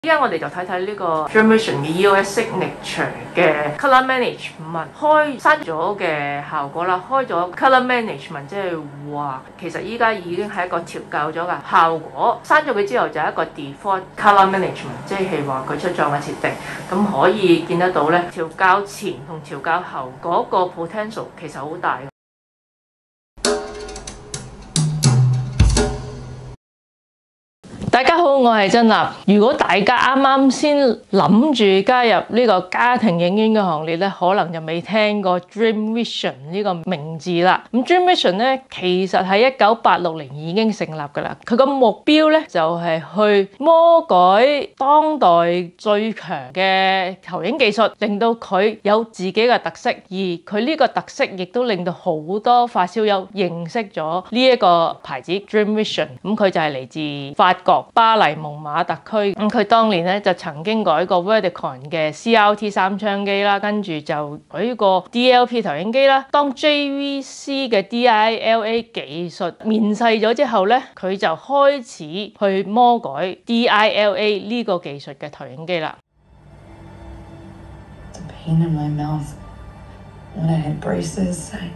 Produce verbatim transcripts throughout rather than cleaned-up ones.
依家我哋就睇睇呢個 Dream Vision 嘅 E O S Signature 嘅 Color Management 開刪咗嘅效果啦，開咗 Color Management 即係話其實依家已經係一個調校咗嘅效果，刪咗佢之後就係一個 Default Color Management， 即係話佢出咗嘅設定，咁可以見得到咧調校前同調校後嗰個 potential 其實好大。大家好，我係珍立。如果大家啱啱先諗住加入呢個家庭影院嘅行列咧，可能就未聽過 Dream Vision 呢個名字啦。咁 Dream Vision 咧，其實喺一九八六年已經成立噶啦。佢個目標咧就係去魔改當代最強嘅投影技術，令到佢有自己嘅特色，而佢呢個特色亦都令到好多發燒友認識咗呢一個牌子 Dream Vision。咁佢就係嚟自法國巴黎蒙馬特區，咁佢當年咧就曾經改過 Verticon 嘅 C R T 三槍機啦，跟住就改過 D L P 投影機啦。當 J V C 嘅 D I L A 技術面世咗之後咧，佢就開始去魔改 D I L A 呢個技術嘅投影機啦。 The pain in my mouth when I had braces. I,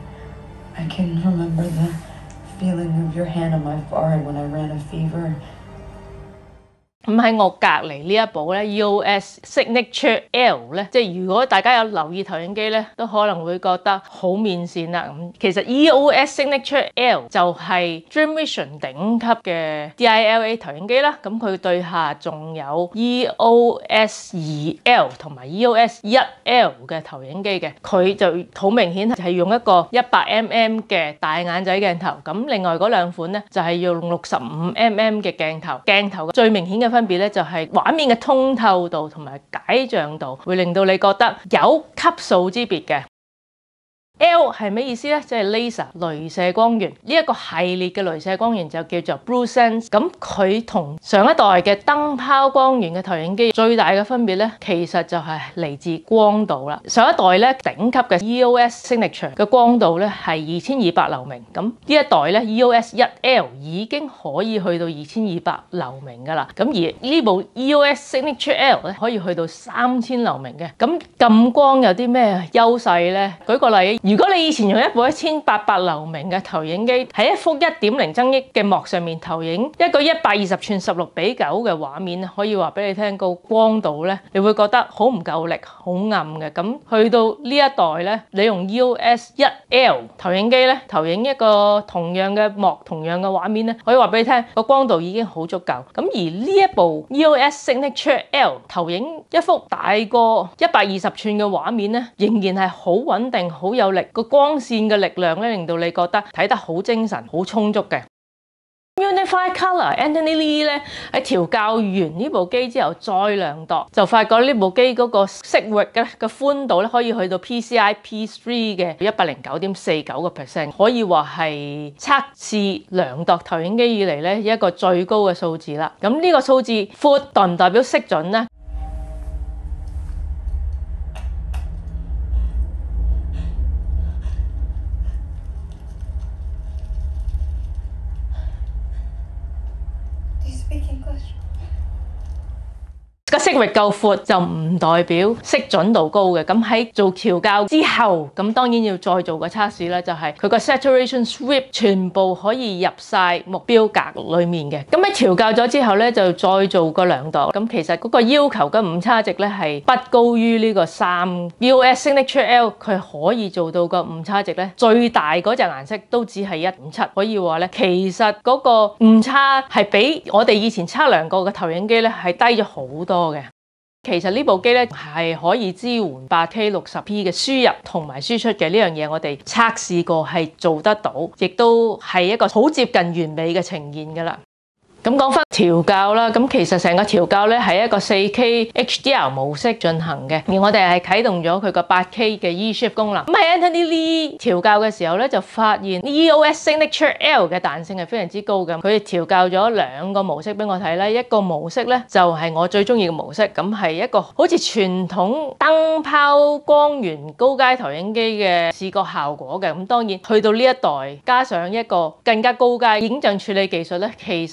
I can remember the feeling of your hand on my forehead when I ran a fever. 咁喺我隔離呢一部咧 E O S Signature L 咧，即係如果大家有留意投影機咧，都可能會覺得好面線啦。咁其實 E O S Signature L 就係 Dream Vision 頂級嘅 D I L A 投影機啦。咁佢對下仲有 E O S 二 L 同埋 E O S 一 L 嘅投影機嘅，佢就好明顯係用一個一百 mm 嘅大眼仔鏡頭。咁另外嗰兩款咧就係用六十五 mm 嘅鏡頭。鏡頭最明顯嘅分別咧就係畫面嘅通透度同埋解像度，會令到你覺得有級數之別嘅。L 係咩意思咧？即係 laser 鐳射光源，呢一個系列嘅鐳射光源就叫做 BlueSense。咁佢同上一代嘅燈泡光源嘅投影機最大嘅分別咧，其實就係嚟自光度啦。上一代咧頂級嘅 E O S Signature 嘅光度咧係二千二百流明，咁呢一代咧 E O S 一 L 已經可以去到二千二百流明噶啦。咁而呢部 E O S Signature L 咧可以去到三千流明嘅。咁咁光有啲咩優勢咧？舉個例。如果你以前用一部一千八百流明嘅投影機喺一幅一點零增益嘅幕上面投影一個一百二十寸十六比九嘅畫面，可以話俾你聽個光度咧，你會覺得好唔夠力，好暗嘅。咁去到呢一代咧，你用 E O S 一 L 投影機咧，投影一個同樣嘅幕、同樣嘅畫面咧，可以話俾你聽個光度已經好足夠。咁而呢一部 E O S Signature L 投影一幅大過一百二十寸嘅畫面咧，仍然係好穩定、好有力。個光線嘅力量咧，令到你覺得睇得好精神、好充足嘅。Unified Color Anthony Lee 咧喺調校完呢部機之後再量度，就發覺呢部機嗰個色域嘅個寬度咧可以去到 P C I P 三 嘅一百零九點四九個 percent， 可以話係測試量度投影機以嚟咧一個最高嘅數字啦。咁呢個數字闊代唔代表色準咧？個色域夠闊就唔代表色準度高嘅。咁喺做調校之後，咁當然要再做個測試啦，就係佢個 saturation sweep 全部可以入晒目標格裏面嘅。咁喺調校咗之後咧，就再做個量度。咁其實嗰個要求嘅誤差值咧係不高於呢個三。E O S Signature L 佢可以做到個誤差值咧，最大嗰隻顏色都只係一點七。可以話咧，其實嗰個誤差係比我哋以前測量過嘅投影機咧係低咗好多。其實呢部機咧係可以支援八 K 六十 P 嘅輸入同埋輸出嘅，呢樣嘢我哋測試過係做得到，亦都係一個好接近完美嘅呈現㗎啦。咁講翻調校啦，咁其實成個調校咧係一個四 K H D R 模式進行嘅，而我哋係啟動咗佢個八 K 嘅 eShift 功能。咁喺 Anthony Lee 調校嘅時候咧，就發現 E O S Signature L 嘅彈性係非常之高嘅。佢哋調校咗兩個模式俾我睇啦，一個模式咧就係我最中意嘅模式，咁係一個好似傳統燈泡光源高階投影機嘅視覺效果嘅。咁當然去到呢一代，加上一個更加高階影像處理技術咧，其實嗰個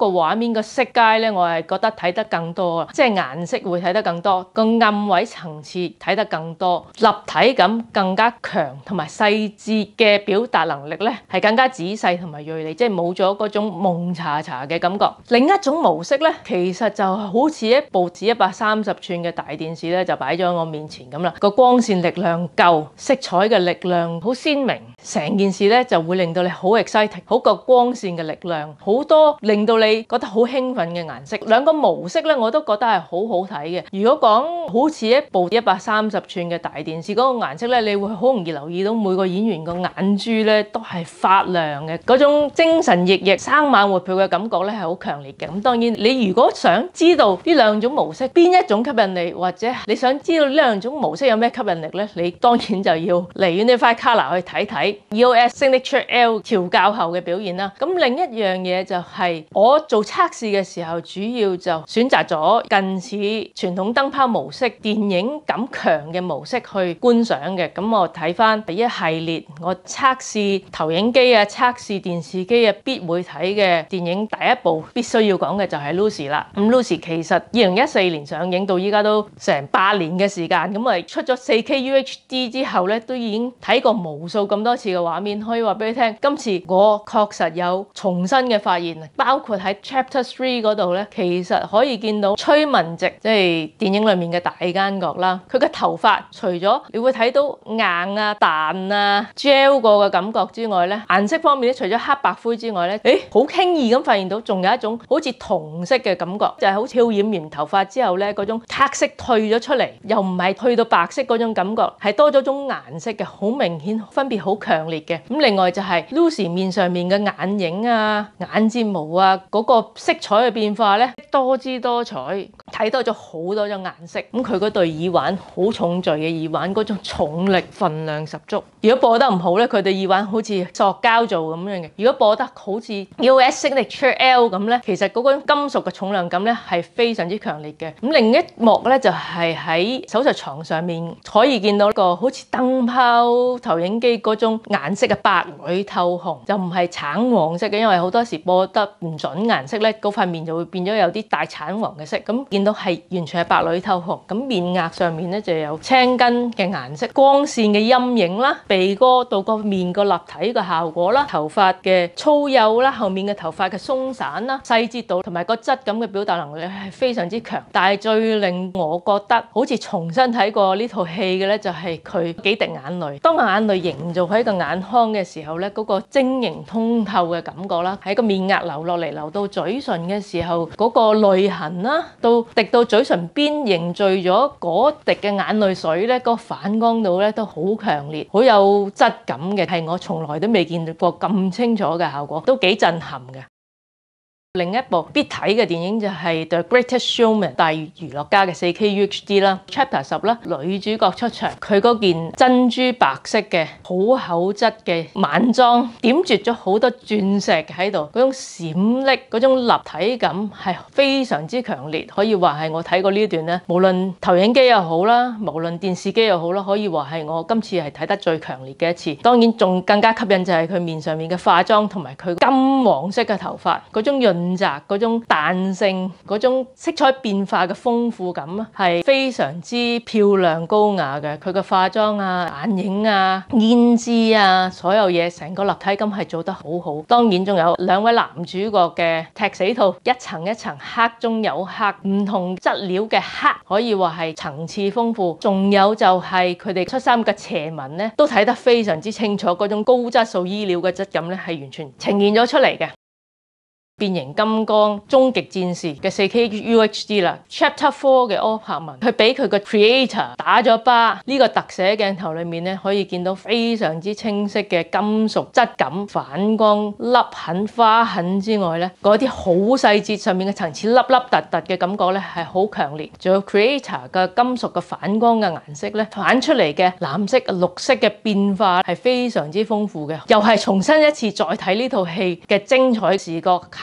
畫面個色階咧，我係覺得睇得更多啊，即係顏色會睇得更多，個暗位層次睇得更多，立體感更加強，同埋細緻嘅表達能力咧係更加仔細同埋銳利，即係冇咗嗰種蒙查查嘅感覺。另一種模式咧，其實就好似一部一百三十寸嘅大電視咧，就擺咗喺我面前咁啦。個光線力量夠，色彩嘅力量好鮮明，成件事咧就會令到你好 exciting， 好個光線嘅力量，好多令到你覺得好興奮嘅顏色。兩個模式咧，我都覺得係好好睇嘅。如果講好似一部一百三十寸嘅大電視嗰個顏色咧，你會好容易留意到每個演員個眼珠咧都係發亮嘅，嗰種精神奕奕、生猛活潑嘅感覺咧係好強烈嘅。咁當然，你如果想知道呢兩種模式邊一種吸引你，或者你想知道呢兩種模式有咩吸引力咧，你當然就要嚟 Unified Color 去睇睇 E O S Signature L 調校後嘅表現啦。咁另一樣嘢就係我做測試嘅時候，主要就選擇咗近似傳統燈泡模式、電影感強嘅模式去觀賞嘅。咁我睇翻第一系列，我測試投影機啊、測試電視機啊，必會睇嘅電影，第一部必須要講嘅就係 Lucy 啦。咁 Lucy 其實二零一四年上映到依家都成八年嘅時間，咁啊出咗四 K U H D 之後咧，都已經睇過無數咁多次嘅畫面，可以話俾你聽，今次我確實有重新嘅發現，包括喺 Chapter Three 嗰度咧，其實可以見到崔文植，即係電影裡面嘅大奸角啦，佢嘅頭髮除咗你會睇到硬啊、彈啊、gel 過嘅感覺之外咧，顏色方面咧，除咗黑白灰之外咧，誒好輕易咁發現到仲有一種好似銅色嘅感覺，就係好似挑染完頭髮之後咧，嗰種黑色退咗出嚟，又唔係退到白色嗰種感覺，係多咗種顏色嘅，好明顯分別好強烈嘅。咁另外就係 Lucy 面上面嘅眼影啊、眼睫毛啊嗰個色彩嘅變化咧，多姿多彩，睇多咗好多種顏色。咁佢嗰對耳環好重墜嘅耳環，嗰種重力分量十足。如果播得唔好咧，佢對耳環好似塑膠做咁樣嘅；如果播得好似 E O S Signature L 咁咧，其實嗰個金屬嘅重量感咧係非常之強烈嘅。咁另一幕咧就係喺手術床上面可以見到一個好似燈泡投影機嗰種顏色嘅白裏透紅，就唔係橙黃色嘅，因為好多時播得唔準顏色咧，嗰塊面就會變咗有啲帶橙黃嘅色。咁見到係完全係白裏透紅。咁面額上面咧就有青筋嘅顏色、光線嘅陰影啦、鼻哥到個面個立體嘅效果啦、頭髮嘅粗幼啦、後面嘅頭髮嘅鬆散啦、細節度同埋個質感嘅表達能力係非常之強。但係最令我覺得好似重新睇過呢套戲嘅咧，就係佢幾滴眼淚。當個眼淚營造喺個眼眶嘅時候咧，嗰個晶瑩通透嘅感覺啦，喺個面額流落嚟，流到嘴唇嘅時候，嗰個淚痕啦，到滴到嘴唇邊凝聚咗嗰滴嘅眼淚水咧，個反光度咧都好強烈，好有質感嘅，係我從來都未見到過咁清楚嘅效果，都幾震撼嘅。另一部必睇嘅電影就係 The Greatest Showman 大娛樂家嘅四 K U H D 啦 ，Chapter 十啦，女主角出場，佢嗰件珍珠白色嘅好厚質嘅晚裝，點綴咗好多鑽石喺度，嗰種閃爍、嗰種立體感係非常之強烈，可以話係我睇過呢段咧，無論投影機又好啦，無論電視機又好啦，可以話係我今次係睇得最強烈嘅一次。當然仲更加吸引就係佢面上面嘅化妝同埋佢金黃色嘅頭髮，嗰種潤潤澤嗰種彈性，嗰種色彩變化嘅豐富感啊，係非常之漂亮高雅嘅。佢嘅化妝啊、眼影啊、胭脂啊，所有嘢成個立體感係做得好好。當然仲有兩位男主角嘅踢死兔，一層一層黑中有黑，唔同質料嘅黑，可以話係層次豐富。仲有就係佢哋出衫嘅斜紋咧，都睇得非常之清楚，嗰種高質素衣料嘅質感咧，係完全呈現咗出嚟嘅。變形金剛終極戰士嘅 四 K U H D 啦 ，Chapter Four 嘅柯柏文，佢俾佢個 Creator 打咗巴，呢個特寫鏡頭裏面咧可以見到非常之清晰嘅金屬質感、反光、凹痕、花痕之外咧，嗰啲好細節上面嘅層次凹凹凸凸嘅感覺咧係好強烈。仲有 Creator 嘅金屬嘅反光嘅顏色咧，反出嚟嘅藍色、綠色嘅變化係非常之豐富嘅，又係重新一次再睇呢套戲嘅精彩視覺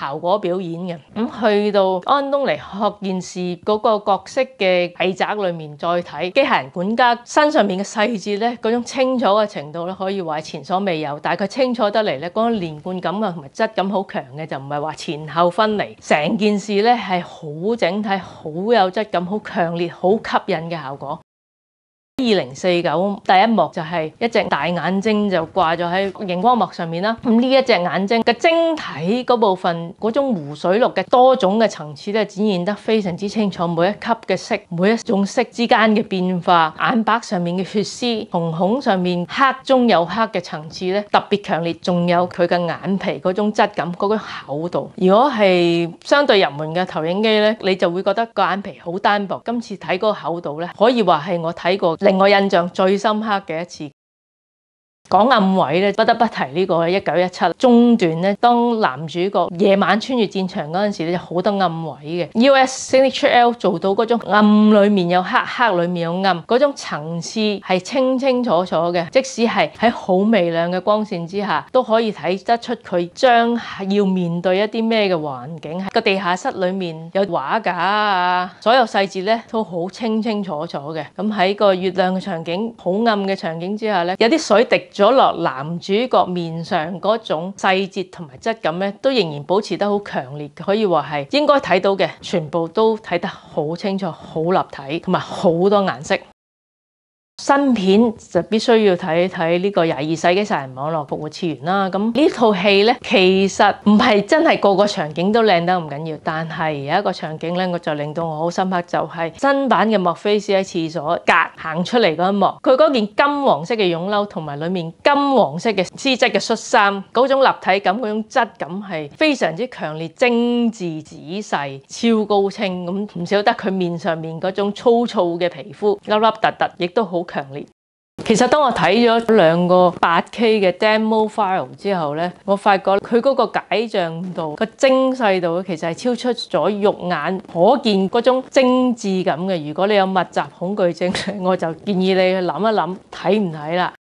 效果表演嘅。咁去到安東尼學健士嗰個角色嘅細宅裏面再睇機械人管家身上面嘅細節咧，嗰種清楚嘅程度咧，可以話係前所未有。但係佢清楚得嚟咧，嗰種連貫感啊同埋質感好強嘅，就唔係話前後分離，成件事咧係好整體、好有質感、好強烈、好吸引嘅效果。二零四九第一幕就係一隻大眼睛就掛咗喺熒光幕上面啦。咁呢一隻眼睛嘅晶體嗰部分，嗰種湖水綠嘅多種嘅層次咧，展現得非常之清楚。每一級嘅色，每一種色之間嘅變化，眼白上面嘅血絲，瞳孔上面黑中有黑嘅層次咧，特別強烈。仲有佢嘅眼皮嗰種質感，嗰種厚度。如果係相對入門嘅投影機咧，你就會覺得個眼皮好單薄。今次睇嗰個厚度咧，可以話係我睇過令我印象最深刻嘅一次。講暗位咧，不得不提呢個一九一七中段咧，當男主角夜晚穿越戰場嗰陣時咧，就好多暗位嘅。E O S Signature L 做到嗰種暗裡面有黑，黑裡面有暗，嗰種層次係清清楚楚嘅。即使係喺好微亮嘅光線之下，都可以睇得出佢將要面對一啲咩嘅環境。個地下室裡面有畫架啊，所有細節咧都好清清楚楚嘅。咁喺個月亮嘅場景，好暗嘅場景之下咧，有啲水滴咗落男主角面上嗰種細節同埋質感咧，都仍然保持得好強烈，可以話係應該睇到嘅，全部都睇得好清楚、好立體，同埋好多顏色。新片就必須要睇睇呢個廿二世紀殺人網絡復活次元啦。咁呢套戲咧，其實唔係真係個個場景都靚得唔緊要，但係有一個場景咧，我就令到我好深刻，就係新版嘅莫菲斯喺廁所隔行出嚟嗰一幕，佢嗰件金黃色嘅絨褸同埋裏面金黃色嘅絲質嘅恤衫，嗰種立體感、嗰種質感係非常之強烈、精緻、仔細、超高清。咁唔少得佢面上面嗰種粗糙嘅皮膚，凹凹凸凸，亦都好強烈。其實當我睇咗兩個八 K 嘅 demo file 之後咧，我發覺佢嗰個解像度、個精細度其實係超出咗肉眼可見嗰種精緻感嘅。如果你有密集恐懼症，我就建議你去諗一諗，睇唔睇啦？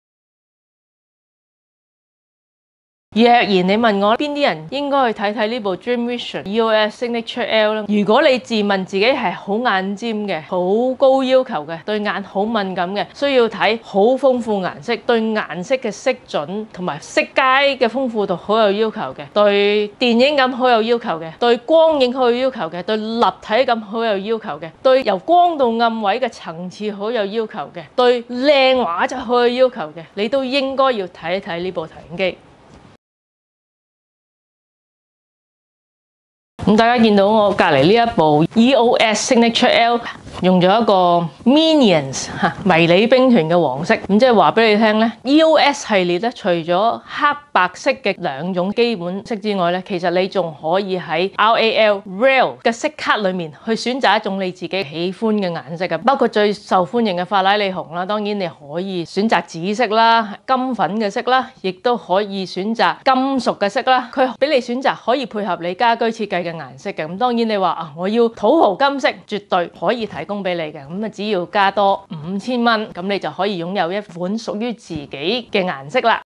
若然你問我邊啲人應該去睇睇呢部 Dream Vision E O S Signature L 咧，如果你自問自己係好眼尖嘅、好高要求嘅、對眼好敏感嘅，需要睇好豐富顏色、對顏色嘅色準同埋色階嘅豐富度好有要求嘅，對電影感好有要求嘅，對光影好有要求嘅，對立體感好有要求嘅，對由光到暗位嘅層次好有要求嘅，對靚畫質好有要求嘅，你都應該要睇一睇呢部投影機。咁大家見到我隔離呢一部 E O S Signature L 用咗一個 Minions 嚇迷你兵團嘅黃色，咁即係話俾你聽咧 ，E O S 系列咧，除咗黑白色嘅兩種基本色之外咧，其實你仲可以喺 R A L Rail 嘅色卡裏面去選擇一種你自己喜歡嘅顏色嘅，包括最受歡迎嘅法拉利紅啦，當然你可以選擇紫色啦、金粉嘅色啦，亦都可以選擇金屬嘅色啦，佢俾你選擇可以配合你家居設計嘅顏色嘅。咁當然你話啊，我要土豪金色，絕對可以提供俾你嘅。咁啊，只要加多五千蚊，咁你就可以擁有一款屬於自己嘅顏色啦。